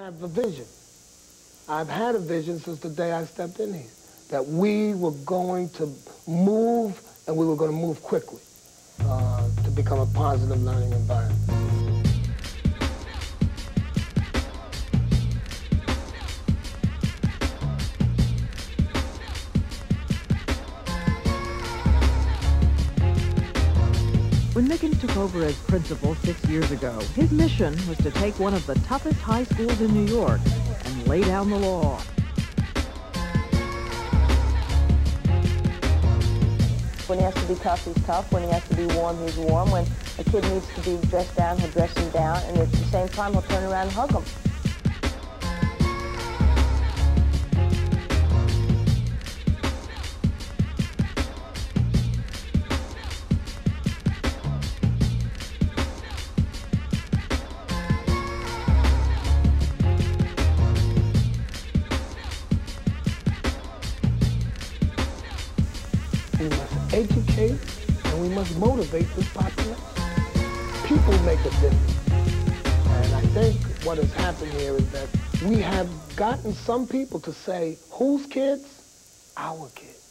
have a vision. I've had a vision since the day I stepped in here, that we were going to move, and we were going to move quickly to become a positive learning environment. When Mickens took over as principal 6 years ago, his mission was to take one of the toughest high schools in New York and lay down the law. When he has to be tough, he's tough. When he has to be warm, he's warm. When a kid needs to be dressed down, he'll dress him down. And at the same time, he'll turn around and hug him. We must educate and we must motivate this population. People make a difference. And I think what has happened here is that we have gotten some people to say, whose kids? Our kids.